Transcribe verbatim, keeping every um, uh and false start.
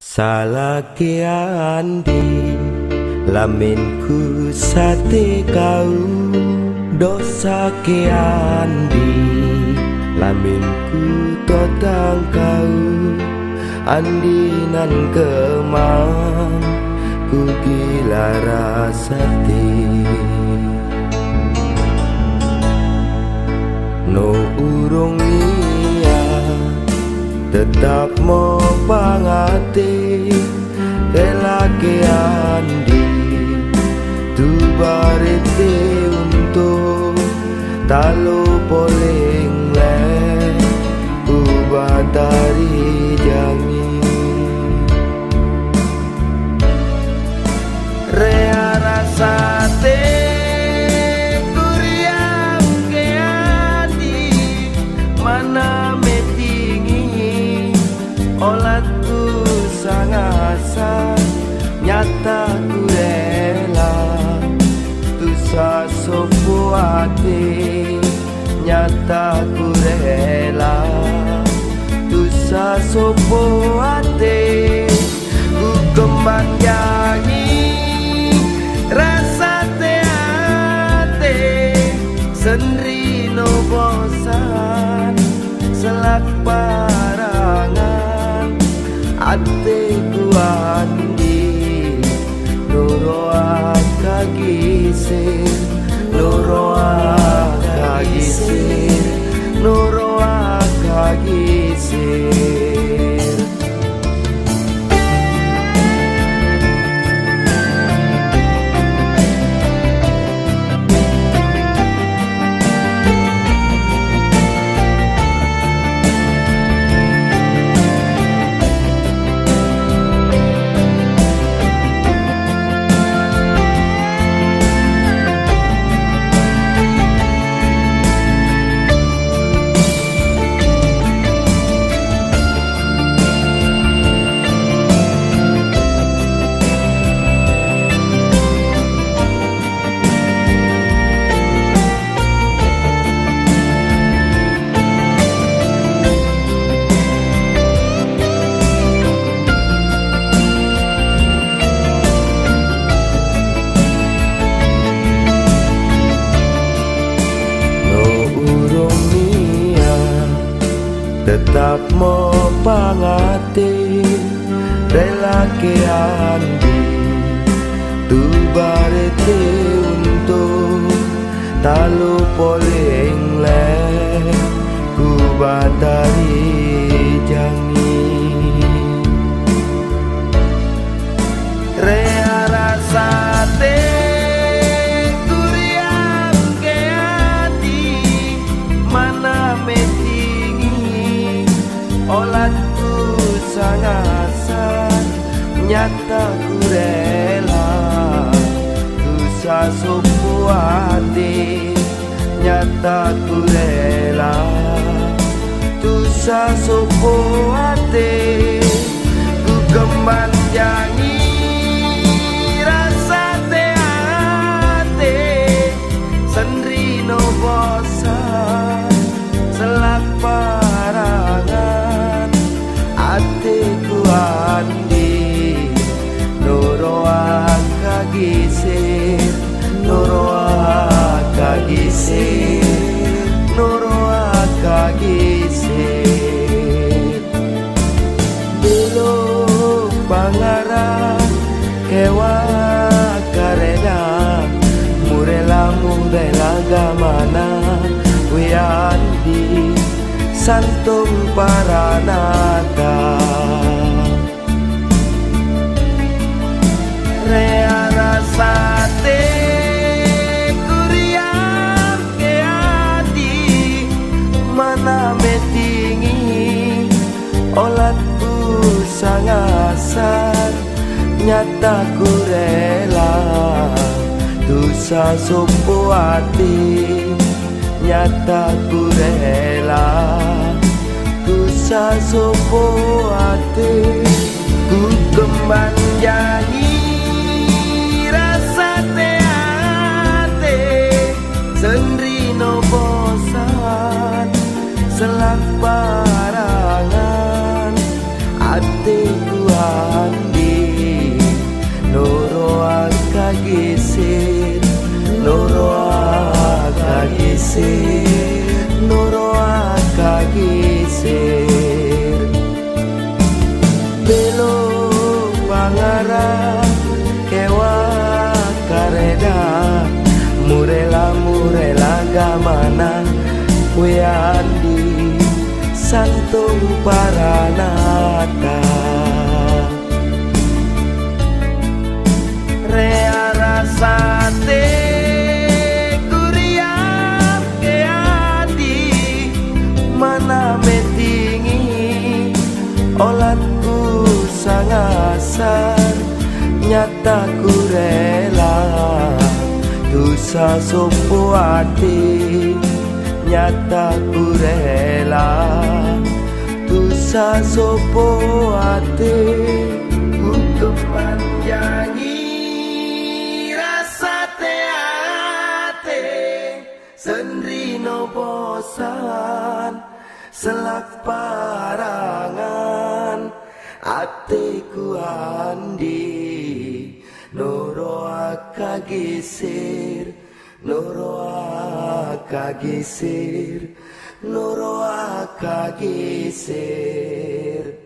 Salah ke andi laminku sate kau, dosa ke andi laminku totang kau. Andi nan kemang ku gila rasati, no urung nia tetap mau pangati. Rela ke andi tu barete untuk talo poleng le ku batari jangi. Rea rasate kuriang ke andi mana metingi olatku sangasa nyata ku rela tu sasopo ate nyata ku rela tu sasopo ate ku kembang jangi rasa te ate sendiri no bosan selak parangan ate ku andi loro akagisir loro akagisir loro akagisir. Tetap mau pangati rela ke andi tu barete untuk talo poleng le ku batari jangi. Rea rasate kuriang ke andi mana meti olatku sangasa nyata ku rela tu sasopo ate nyata ku rela tu sasopo ate ku kembang jangi rasa te ate sendiri no bosan selak parangan atiku andi loro akagisir loro akagisir loro akagisir. Belum pangarang kewa kareda murela murela gamana we andi santung paranata. Rea rasate kuriang ke adi mana metingi olatku sangasar nyata ku rela tu sasopo ati nyata ku rela tu sasopo ati ku kembang jangi rasa te ate sendiri no bosan selak parangan atiku Tung paranata rea rasate kuriam ke hati mana metingi olatku sangasar nyata ku rela dosa sopo ati nyata ku rela dosa sopo ati untuk manjangi rasa teate sendrino bosan selak parangan atiku andi noro akagisir noro akagisir noro akagisir